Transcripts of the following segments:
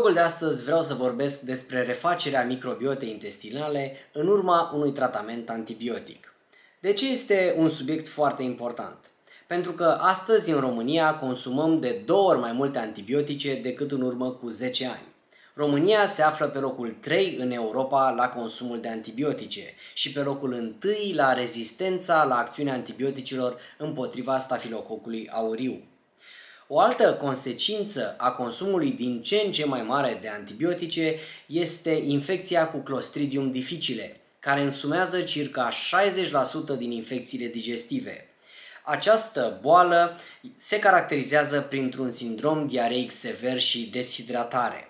vlogul de astăzi vreau să vorbesc despre refacerea microbiotei intestinale în urma unui tratament antibiotic. De ce este un subiect foarte important? Pentru că astăzi în România consumăm de 2 ori mai multe antibiotice decât în urmă cu 10 ani. România se află pe locul 3 în Europa la consumul de antibiotice și pe locul 1 la rezistența la acțiunea antibioticelor împotriva stafilococului aureus. O altă consecință a consumului din ce în ce mai mare de antibiotice este infecția cu Clostridium difficile, care însumează circa 60% din infecțiile digestive. Această boală se caracterizează printr-un sindrom diareic sever și deshidratare.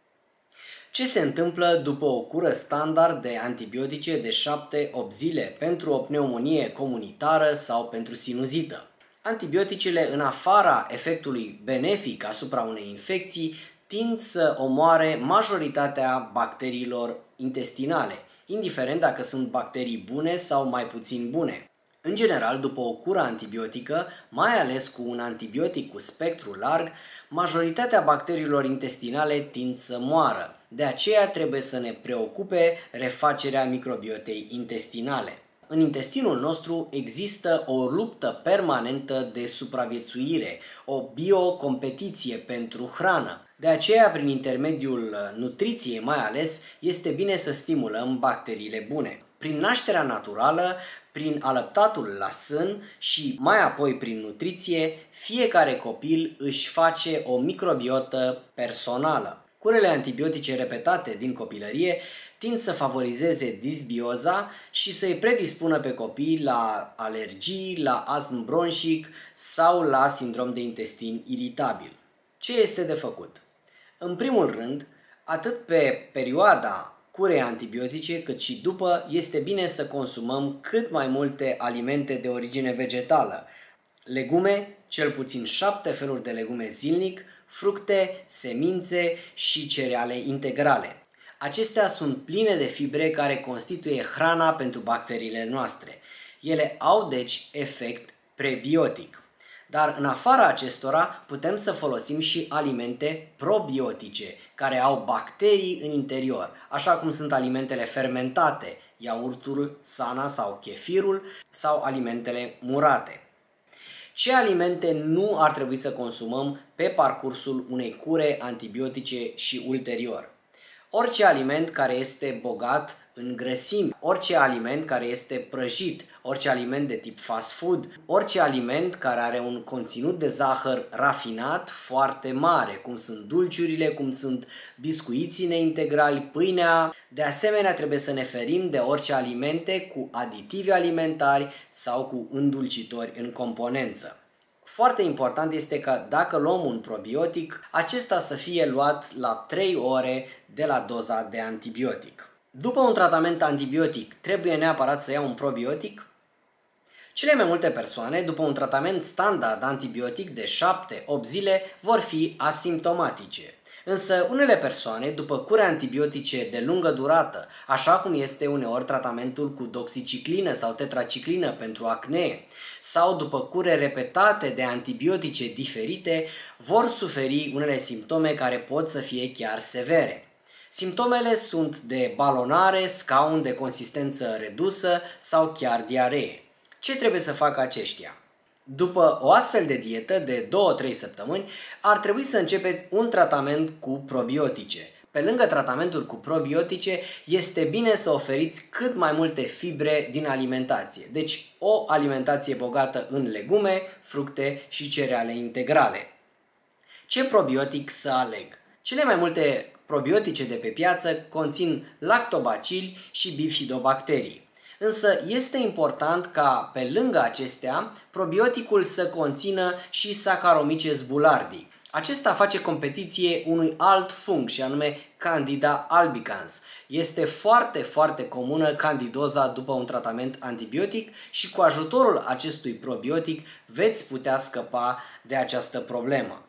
Ce se întâmplă după o cură standard de antibiotice de 7-8 zile pentru o pneumonie comunitară sau pentru sinuzită? Antibioticele, în afara efectului benefic asupra unei infecții, tind să omoare majoritatea bacteriilor intestinale, indiferent dacă sunt bacterii bune sau mai puțin bune. În general, după o cură antibiotică, mai ales cu un antibiotic cu spectru larg, majoritatea bacteriilor intestinale tind să moară. De aceea trebuie să ne preocupe refacerea microbiotei intestinale. În intestinul nostru există o luptă permanentă de supraviețuire, o biocompetiție pentru hrană. De aceea, prin intermediul nutriției mai ales, este bine să stimulăm bacteriile bune. Prin nașterea naturală, prin alăptatul la sân și mai apoi prin nutriție, fiecare copil își face o microbiotă personală. Curele antibiotice repetate din copilărie tind să favorizeze disbioza și să-i predispună pe copii la alergii, la astm bronșic sau la sindrom de intestin iritabil. Ce este de făcut? În primul rând, atât pe perioada curei antibiotice cât și după, este bine să consumăm cât mai multe alimente de origine vegetală, legume, cel puțin 7 feluri de legume zilnic, fructe, semințe și cereale integrale. Acestea sunt pline de fibre care constituie hrana pentru bacteriile noastre. Ele au deci efect prebiotic. Dar în afara acestora putem să folosim și alimente probiotice care au bacterii în interior, așa cum sunt alimentele fermentate, iaurtul, sana sau chefirul sau alimentele murate. Ce alimente nu ar trebui să consumăm pe parcursul unei cure antibiotice și ulterior? Orice aliment care este bogat în grăsimi, orice aliment care este prăjit, orice aliment de tip fast food, orice aliment care are un conținut de zahăr rafinat foarte mare, cum sunt dulciurile, cum sunt biscuiții neintegrali, pâinea. De asemenea, trebuie să ne ferim de orice alimente cu aditivi alimentari sau cu îndulcitori în componență. Foarte important este că dacă luăm un probiotic, acesta să fie luat la 3 ore de la doza de antibiotic. După un tratament antibiotic, trebuie neapărat să iau un probiotic? Cele mai multe persoane, după un tratament standard antibiotic de 7-8 zile, vor fi asimptomatice. Însă unele persoane, după cure antibiotice de lungă durată, așa cum este uneori tratamentul cu doxiciclină sau tetraciclină pentru acne, sau după cure repetate de antibiotice diferite, vor suferi unele simptome care pot să fie chiar severe. Simptomele sunt de balonare, scaun de consistență redusă sau chiar diaree. Ce trebuie să facă aceștia? După o astfel de dietă de 2-3 săptămâni, ar trebui să începeți un tratament cu probiotice. Pe lângă tratamentul cu probiotice, este bine să oferiți cât mai multe fibre din alimentație. Deci o alimentație bogată în legume, fructe și cereale integrale. Ce probiotic să aleg? Cele mai multe probiotice de pe piață conțin lactobacili și bifidobacterii. Însă este important ca, pe lângă acestea, probioticul să conțină și Saccharomyces boulardii. Acesta face competiție unui alt fung și anume Candida albicans. Este foarte comună candidoza după un tratament antibiotic și cu ajutorul acestui probiotic veți putea scăpa de această problemă.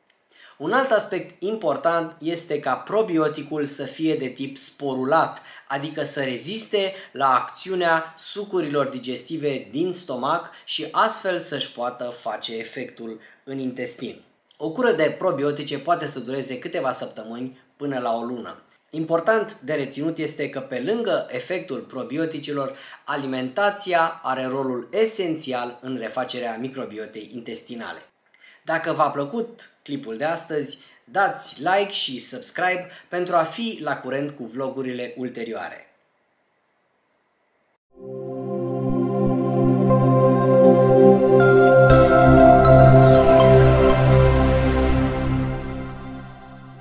Un alt aspect important este ca probioticul să fie de tip sporulat, adică să reziste la acțiunea sucurilor digestive din stomac și astfel să-și poată face efectul în intestin. O cură de probiotice poate să dureze câteva săptămâni până la o lună. Important de reținut este că pe lângă efectul probioticilor, alimentația are rolul esențial în refacerea microbiotei intestinale. Dacă v-a plăcut clipul de astăzi, dați like și subscribe pentru a fi la curent cu vlogurile ulterioare.